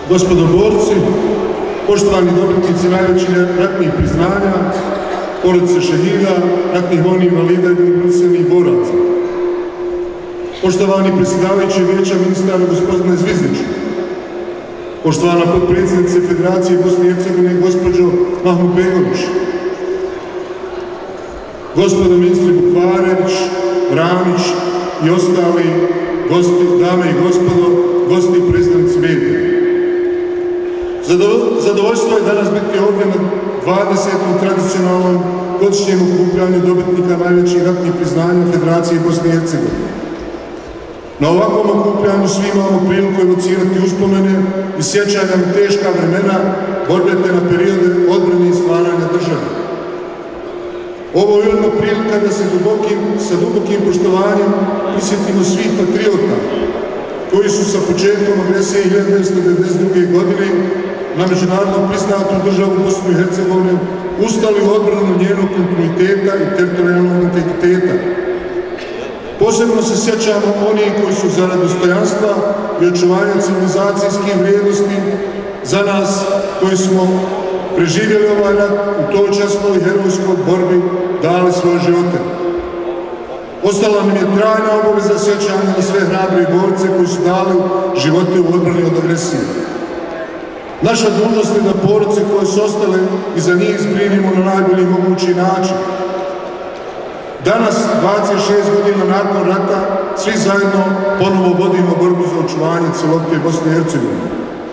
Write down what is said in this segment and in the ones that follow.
gospodo borci, poštovani dobitnici najvećih ratnih priznanja, porodice šehida, ratnih vojnih invalida i drugih boraca. Poštovani predsjedavajući Vijeća ministara gospodina Zvizdića, poštovana potpredsjednice Federacije Bosne i Hercegovine gospođo Mahmudbegović, gospodo ministri Bukvarević, Ramić i ostali gosti, dame i gospodo, gosti i predstavnici medija. Zadovoljstvo je danas biti ovdje na 20. tradicionalnom godišnjem okupljanju dobitnika najvećih ratnih priznanja Federacije Bosne i Hercegovine. Na ovakvom okupljanju svi imamo priliku evocirati uspomene i sjećanja na teška vremena, borbe te na periode odbrane i stvaranja države. Ovo je ujedno prilika da se sa dubokim poštovanjem prisjetimo svih patriota koji su sa početkom agresije 1992. godine na međunarodno priznatu državu Bosnu i Hercegovinu ustali u odbranu njenog kontinuiteta i teritorijalnog integriteta. Posebno se sjećamo onih koji su zarad dostojanstva i očuvanja civilizacijskih vrijednosti za nas koji smo preživjeli ovaj rat u toj časnoj i herojskoj borbi dali svoje živote. Ostala nam je trajna obaveza sjećanja na sve hrabre borce koji su dali živote u odbrani od agresije. Naša dužnost je da porodice koje su ostale iza njih zbrinimo na najbolji mogući način. Danas, 26 godina nakon rata, svi zajedno ponovo vodimo borbu za očuvanje cjelovite Bosne i Hercegovine.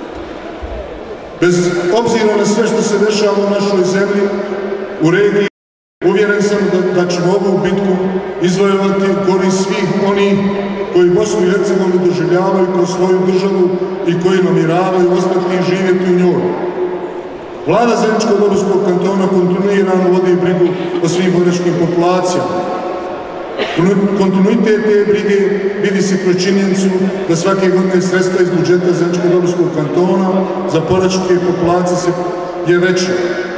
Bez obzira na sve što se dešava u našoj zemlji, u regiji, uvjeren sam da ćemo ovu bitku izvojevati u korist svih onih koji Bosnu i Hercegovinu doživljavaju kao svoju državu i koji namjeravaju ostati i živjeti u njoj. Vlada Zeničko-Dobojskog kantona kontinuirano vodi brigu o svim boračkim populacijama. Kontinuitet te brige vidi se kroz činjenicu da svake godine sredstva iz budžeta Zeničko-Dobojskog kantona za boračke populacije je veće.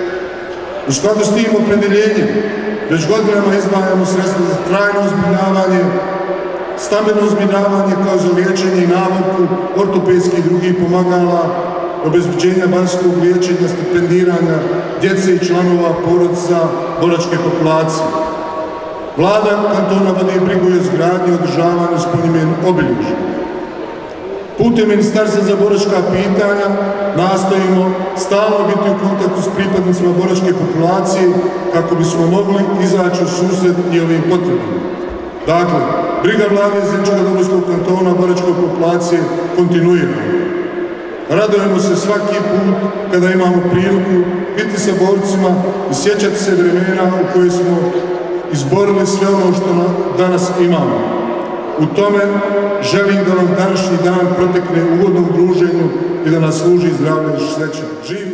U skladu s tim opredjeljenjem već godinama izdvajamo sredstva za trajno zbrinjavanje, stambeno zbrinjavanje kao za liječenje i nabavku ortopedskih i drugih pomagala, obezbeđenja vanjskog liječenja, stipendiranja djece i članova porodica boračke populacije. Vlada kantona vodi brigu o izgradnji i održavanju spomenih obilježja. Putem Ministarstva za boračka pitanja nastojimo stalno biti u kontaktu s pripadnicima boračke populacije kako bismo mogli izaći u susret i ovim potrebama. Dakle, briga Vlade Zeničko-Dobojskog kantona boračke populacije kontinuirano. Radujemo se svaki put kada imamo priliku biti sa borcima i sjećati se vremena u koje smo izborili sve ono što danas imamo. U tome želim da vam današnji dan protekne u ugodnom druženju i da nas služi zdravlje i sreća.